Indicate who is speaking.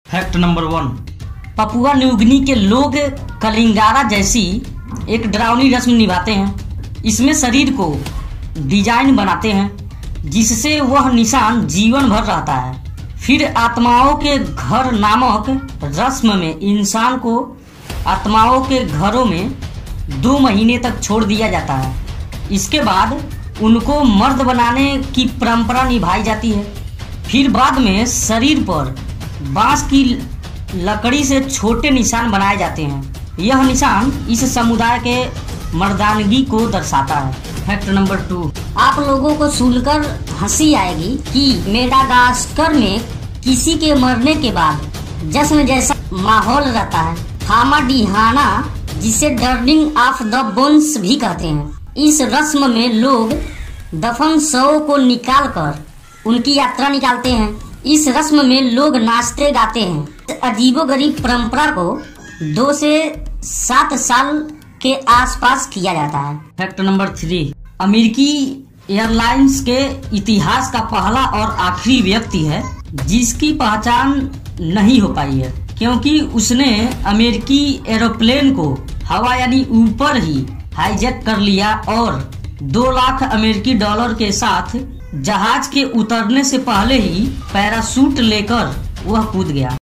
Speaker 1: Fact number 1, Papua New Guinea के लोग कलिंगारा जैसी एक डरावनी रस्म निभाते हैं। इसमें शरीर को डिजाइन बनाते हैं जिससे वह निशान जीवन भर रहता है। फिर आत्माओं के घर नामक रस्म में इंसान को आत्माओं के घरों में 2 महीने तक छोड़ दिया जाता है। इसके बाद उनको मर्द बनाने की परंपरा निभाई जाती है। फिर बाद में शरीर पर बांस की लकड़ी से छोटे निशान बनाए जाते हैं। यह निशान इस समुदाय के मर्दानगी को दर्शाता है। फैक्ट नंबर 2,
Speaker 2: आप लोगों को सुनकर हंसी आएगी कि मेडागास्कर में किसी के मरने के बाद जश्न जैसा माहौल रहता है। हामाडिहाना, जिसे टर्निंग ऑफ द बोन्स भी कहते हैं, इस रस्म में लोग दफन शवों को निकालकर उनकी यात्रा निकालते हैं। इस रस्म में लोग नाचते गाते हैं। अजीबोगरीब परंपरा को 2 से 7 साल के आसपास किया जाता है।
Speaker 1: फैक्ट नंबर 3, अमेरिकी एयरलाइंस के इतिहास का पहला और आखिरी व्यक्ति है जिसकी पहचान नहीं हो पाई है, क्योंकि उसने अमेरिकी एरोप्लेन को हवा यानी ऊपर ही हाईजैक कर लिया और 2 लाख अमेरिकी डॉलर के साथ जहाज के उतरने से पहले ही पैराशूट लेकर वह कूद गया।